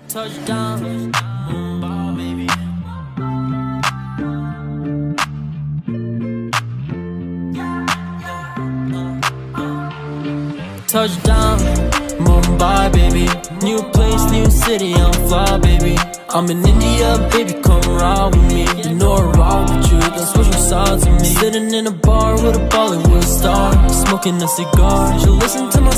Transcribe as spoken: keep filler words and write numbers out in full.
Touchdown, Mumbai, baby. Touchdown, Mumbai, baby. New place, new city, I'm fly, baby. I'm in India, baby, come ride with me. You know I ride with you, don't switch sides with me. Sitting in a bar with a Bollywood star, smoking a cigar. She'll listen to my